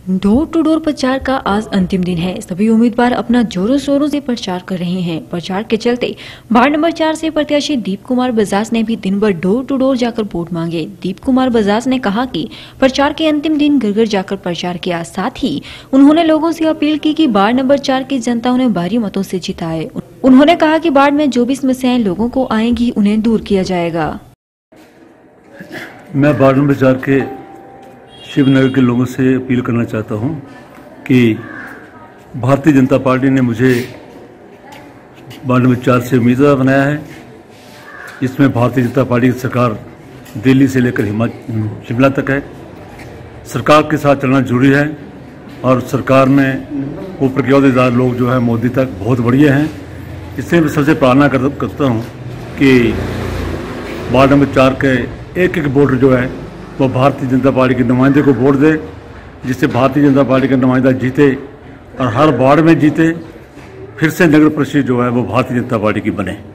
Door to door प्रचार का आज अंतिम दिन है। सभी उम्मीदवार अपना जोरों शोरों से प्रचार कर रहे हैं। प्रचार के चलते वार्ड नंबर 4 से प्रत्याशी दीप कुमार बजाज ने भी दिन भर डोर टू डोर जाकर वोट मांगे। दीप कुमार बजाज ने कहा कि प्रचार के अंतिम दिन घर घर जाकर प्रचार किया। साथ ही उन्होंने लोगों से अपील की कि वार्ड नंबर 4 की जनता उन्हें भारी मतों से जिताए। उन्होंने कहा कि वार्ड में जो भी समस्याएं लोगों को आएंगी उन्हें दूर किया जाएगा। मैं वार्ड नंबर 4 के शिवनगर के लोगों से अपील करना चाहता हूं कि भारतीय जनता पार्टी ने मुझे वार्ड नंबर 4 से उम्मीदवार बनाया है। इसमें भारतीय जनता पार्टी की सरकार दिल्ली से लेकर शिमला तक है। सरकार के साथ चलना जरूरी है और सरकार में ऊपर के अहदेदार लोग जो है मोदी तक बहुत बढ़िया हैं। इससे मैं सबसे प्रार्थना करता हूँ कि वार्ड नंबर 4 के एक एक वोटर जो है वो भारतीय जनता पार्टी के नुमाइंदे को वोट दे, जिससे भारतीय जनता पार्टी का नुमाइंदा जीते और हर वार्ड में जीते। फिर से नगर परिषद जो है वो भारतीय जनता पार्टी की बने।